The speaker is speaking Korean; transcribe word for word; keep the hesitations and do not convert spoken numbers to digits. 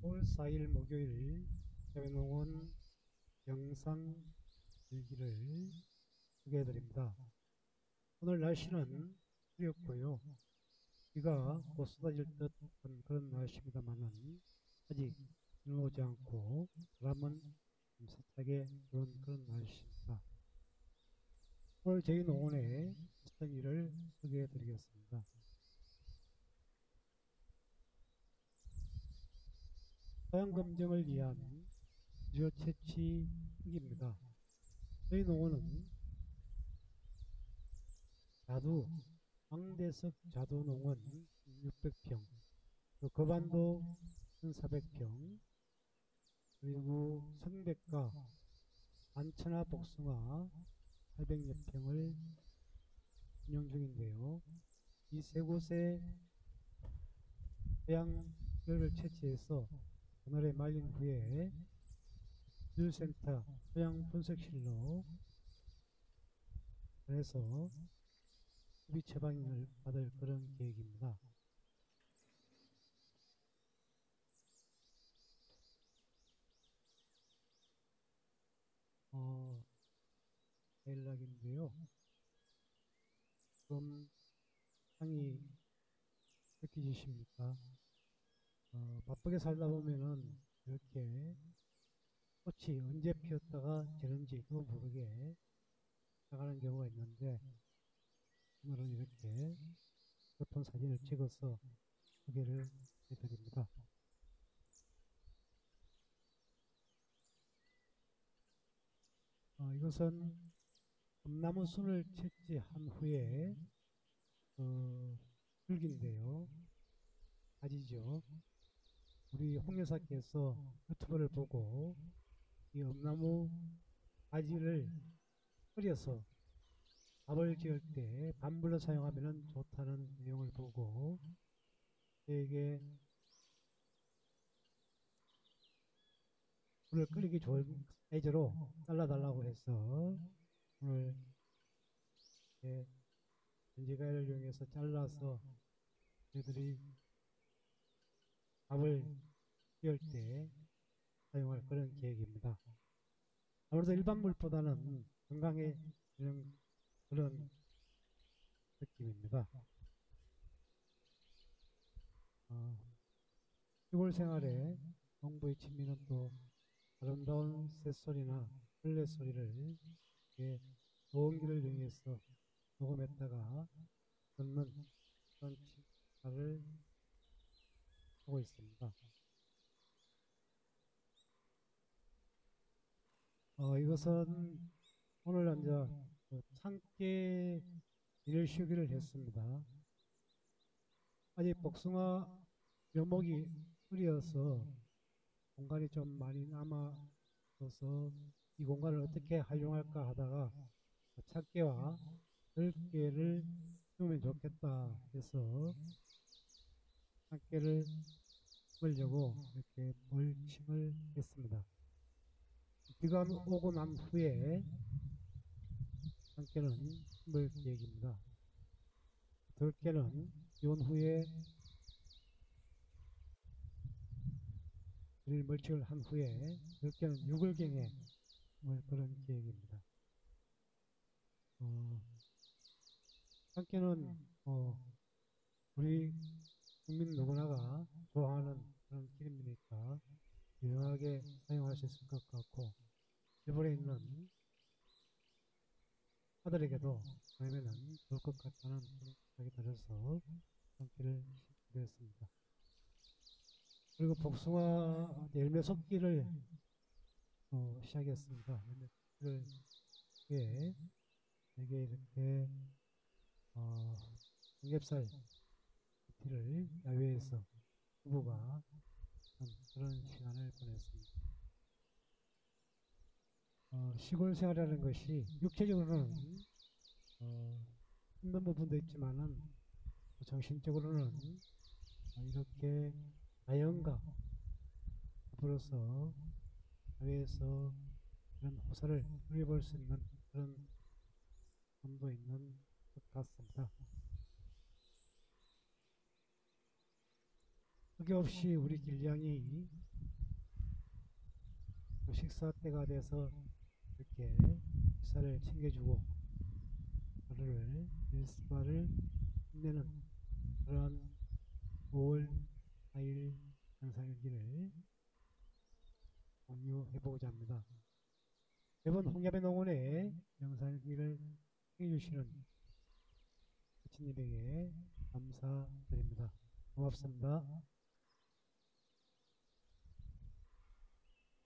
오월 사일 목요일 해외농원 영상 일기를 소개해드립니다. 오늘 날씨는 흐렸고요. 비가 곧 쏟아질 듯한 그런 날씨입니다만은 아직 비는 오지 않고 바람은 좀 세차게 부는 그런 날씨입니다. 오늘 저희 농원의 했던 일을 소개해드리겠습니다. 토양 검증을 위한 주요 채취 후기입니다. 저희 농원은 자두, 황대석 자두농원 육백 평, 거반도 천사백 평, 그리고 성백과 안천화 복숭아 팔백여 평을 운영 중인데요. 이 세 곳에 토양을 채취해서 그날에 말린 후에 기술센터 토양 분석실로 보내서 수비 처방을 받을 그런 계획입니다. 어, 연락인데요. 좀 상이 느껴지십니까? 어, 바쁘게 살다 보면은 이렇게 꽃이 언제 피었다가 지는지도 모르게 나가는 경우가 있는데 오늘은 이렇게 휴대폰 사진을 찍어서 소개를 해드립니다. 어, 이것은 엄나무 순을 채취한 후에 어, 줄기인데요. 가지죠. 우리 홍 여사께서 유튜브를 보고 이 엄나무 가지를 끓여서 밥을 지을 때 반불로 사용하면 좋다는 내용을 보고 저에게 물을 끓이기 좋은 사이즈로 잘라달라고 해서 오늘 전지가위를 이용해서 잘라서 저희들이 밥을 지을 때 사용할 그런 계획입니다. 아무래도 일반 물보다는 건강해지는 그런 느낌입니다. 어, 시골 생활에 농부의 취미는 또 아름다운 새소리나 벌레 소리를 녹음기를 이용해서 녹음했다가 듣는 그런 취미를 하고 있습니다. 어, 이것은 오늘 이제 그 참깨 일을 쉬기를 했습니다. 아직 복숭아 묘목이 흐려서 공간이 좀 많이 남아서 이 공간을 어떻게 활용할까 하다가 참깨와 들깨를 키우면 좋겠다 해서 참깨를 심으려고 이렇게 멀칭을 했습니다. 비가 오고 난 후에 참깨는 심을 계획입니다. 들깨는 비온 후에 일 멀칭을 한 후에 들깨는 유월경에 심을 그런 계획입니다. 어, 참깨는 어, 우리 국민 누구나가 좋아하는 그런 기름이니까 유용하게 사용할 수 있을 것 같고 일본에 있는 아들에게도 보내면 좋을 것 같다는 생각이 들어서 참깨를 심게 되었습니다. 그리고 복숭아 열매 섭기를 어, 시작했습니다. 열매 섭기를 위해 이게 이렇게 어, 삼겹살 티를 야외에서 부부가 그런 시간을 보냈습니다. 어, 시골 생활이라는 것이 육체적으로는 어, 힘든 부분도 있지만은 정신적으로는 이렇게 자연과 더불어서 사회에서 그런 호사를 누려볼 수 있는 그런 점도 있는 것 같습니다. 흑이 없이 우리 길냥이 또 식사 때가 돼서 이렇게 식사를 챙겨주고 하루를 일과를 끝내는 그러한 오월 사 일 영상일기를 공유해보고자 합니다. 매번 홍야배 농원의 영상일기를 해주시는 코치님에게 감사드립니다. 고맙습니다.